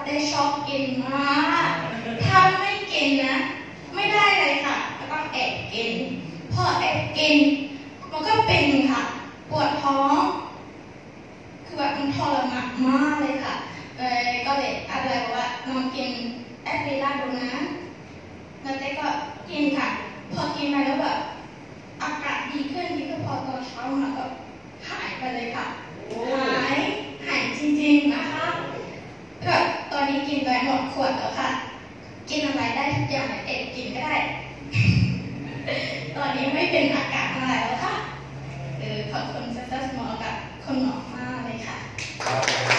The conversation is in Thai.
ได้ชอบกินมากถ้าไม่กินนะไม่ได้เลยค่ะก็ต้องแอบกินพอแอบกินมันก็เป็นค่ะปวดท้องคือแบบมันทรมานมากเลยค่ะก็เลยอะไรว่าลองกินแอปเปิลดูนะแล้วเจ๊ก็กินค่ะพอกินไปแล้วแบบอากาศดีขึ้นพอตอนเช้ามาก็หายไปเลยค่ะหายจริงๆนะคะแบบตอนนี้กินไปหมดขวดแล้วค่ะกินอะไรได้ทุกอย่างเองกินก็ได้ตอนนี้ไม่เป็นอาการอะไรแล้วค่ะขอบคุณเซสมอกับคุณหมอมากเลยค่ะ